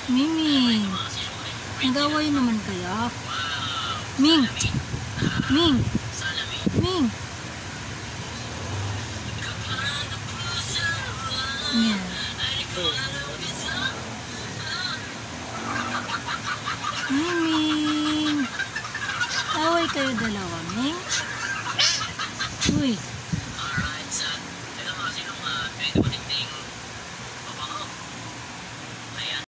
Ming, nag-away naman kaya? Ming! Ming! Ming! Yeah. Ming! Away kayo dalawa, Ming? Uy!